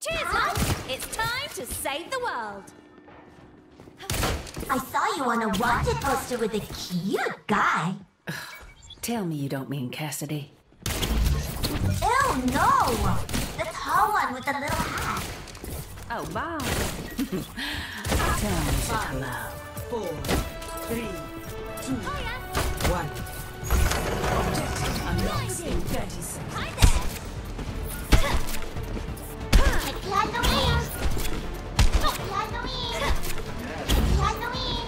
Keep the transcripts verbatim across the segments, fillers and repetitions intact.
Cheers, love! It's time to save the world. I saw you on a wanted poster with a cute guy. Tell me you don't mean Cassidy. Ew, no! The tall one with the little hat. Oh, wow. Tell me to hello. Four, three, two, Hiya! one. Objective unlocks in thirty seconds. Hi there! Halloween! Halloween! Halloween!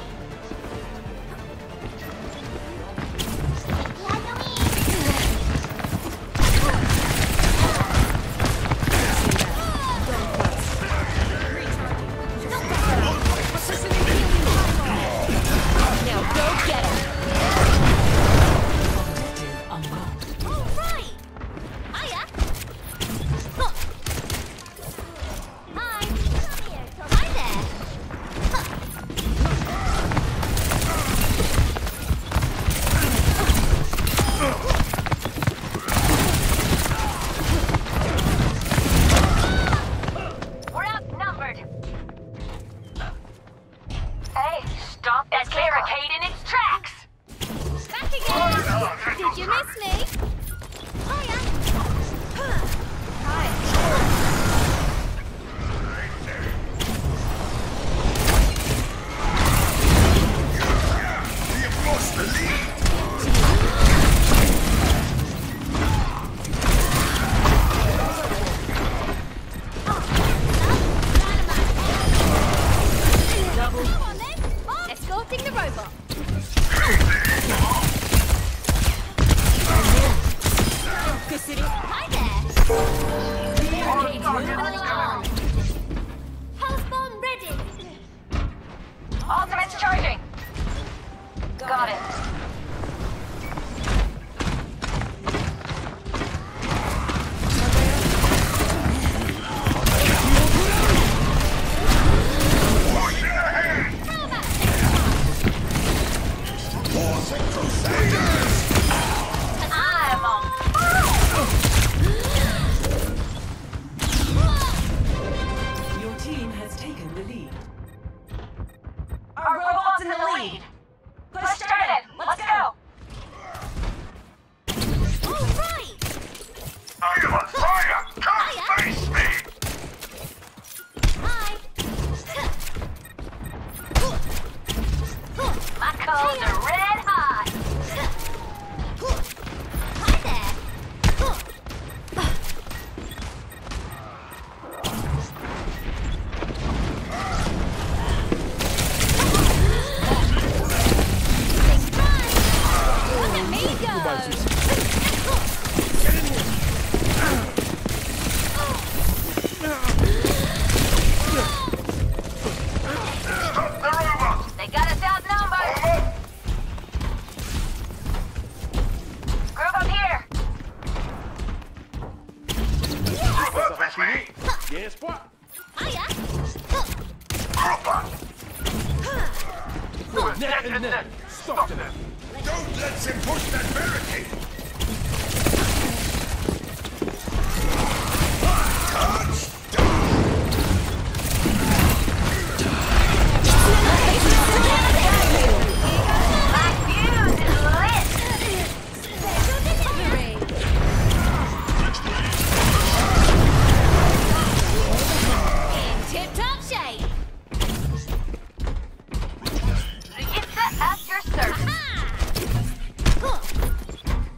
Now go get him! Objective unlocked. All right! Hiya! Huh. Hi! Come here. Hi there! Huh. We're outnumbered. Hey, stop that barricade in its tracks! Back again! Did you miss me? Hiya! Huh. Hi! You've lost the lead. Come on then! Escorting the robot. Hi there! Moving along. Health bomb ready. Ultimate's charging! Got it. Wash your hands. How about Force Crusaders. I'm on. Your team has taken the lead. Our robot's in the lead! Push started! Let's go! all right? I'm on fire. Come face me. Hi. My coals are red hot! Hi there. Think right. Look at me go. Stop the robot. They got us outnumbered! Group up here! Group up with me. Yes, what? Hiya. Group up. Neck and neck. Stop them. Don't let him push that barricade. My fuse is lit! Special delivery. In tip-top shape. It's at your service. Ha!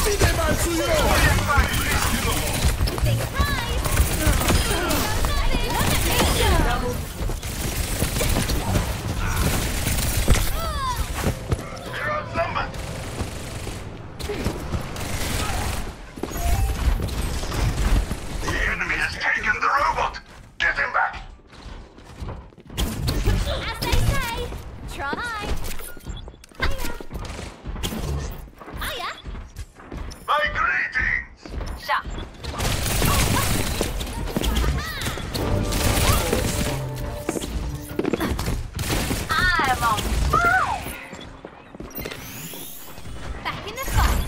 Big surprise! Look at me go! You're outnumbered. The enemy has taken the robot. Get him back. As they say, try. Hiya! My greetings. Shot. I'm on fire. Back in the fight.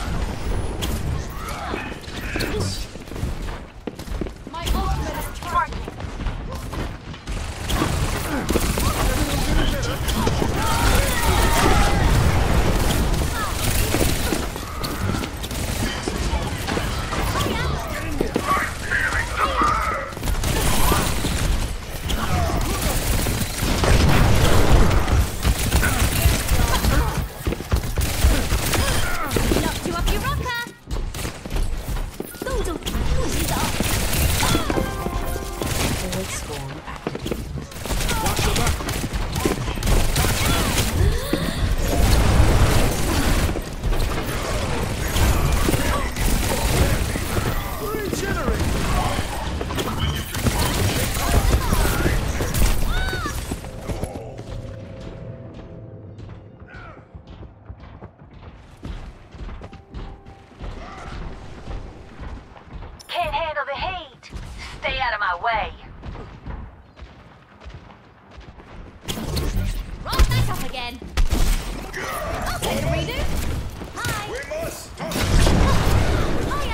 My ultimate is charging. Knocked you off your rocker. 动作不洗澡。 Can't handle the heat. Stay out of my way. Right back up again. I'll take a redo. Hi. We must. Hiya.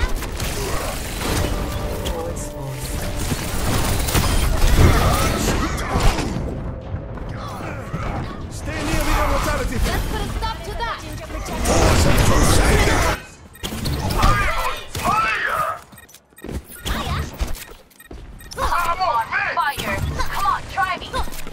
Stay near the immortality. Let's put a stop to that. Fire! Hiya. I'm on fire. Come on, try me.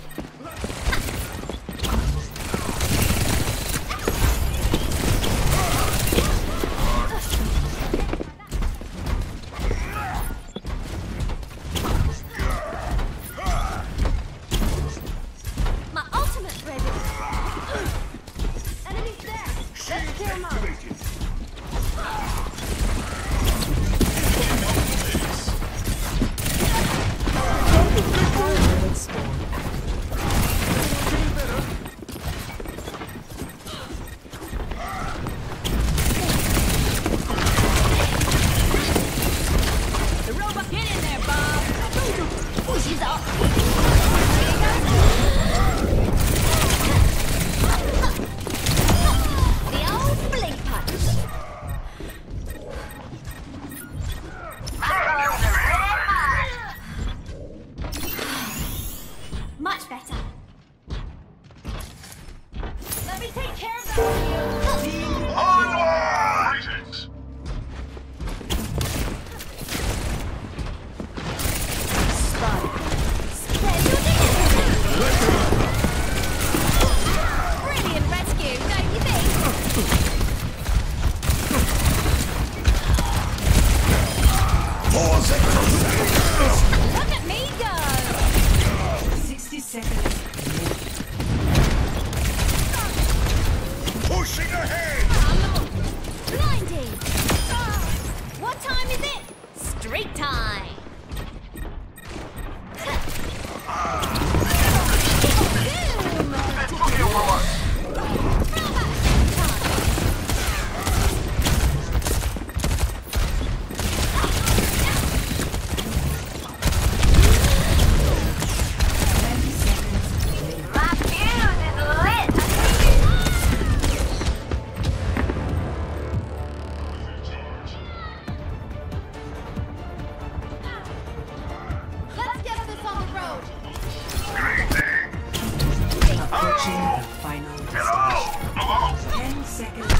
My ultimate's ready. Enemies there. Let's kill them all. The robot, get in there, Bob. 不洗澡。 The old blink punch. Much better. Let me take care of that. Onward! Greetings. Brilliant rescue, don't you think? Look at me go! sixty seconds. Pushing ahead. Blinding! What time is it? Street time! My fuse is lit. Let's get this on the road! Greetings. Approaching the final Hello. Hello. ten seconds.